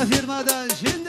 Kara firmadan şimdi.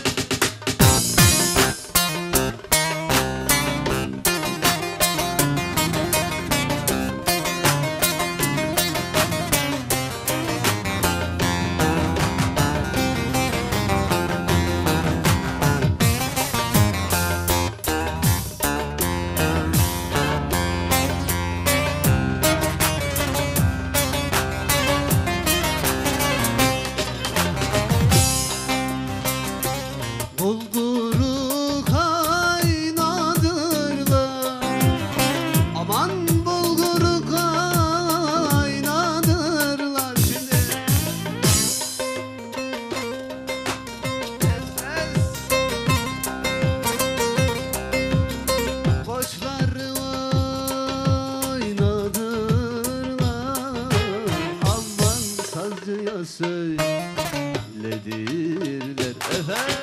Bulguru kaynadırlar, aman bulguru kaynadırlar şimdi. Koçları oynadırlar, aman sazcıya söylediler efendim.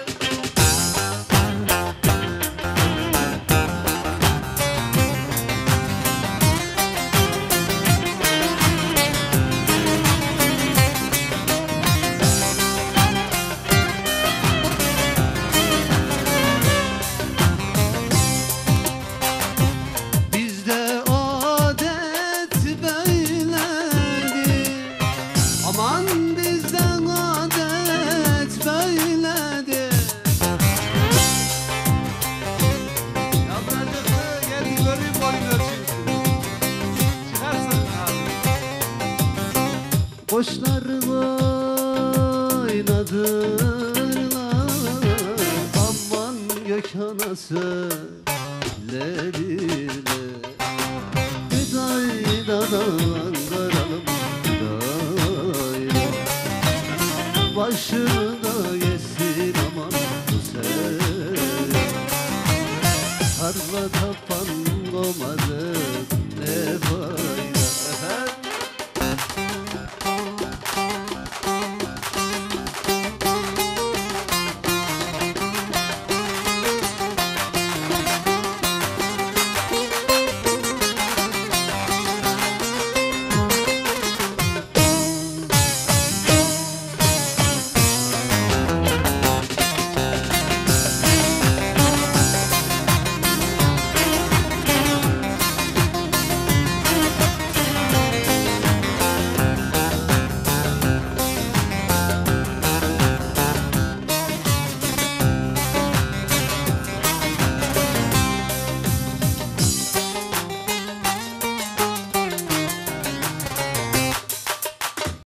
Bizde adet böyledir, aman bizden adet böyledir. Yapracıklı gel göreyim boyun ölçüsünü. Çıkarsın abi. Koçları oynadırlar, aman Gökhan'a söylediler. Hüdayi dana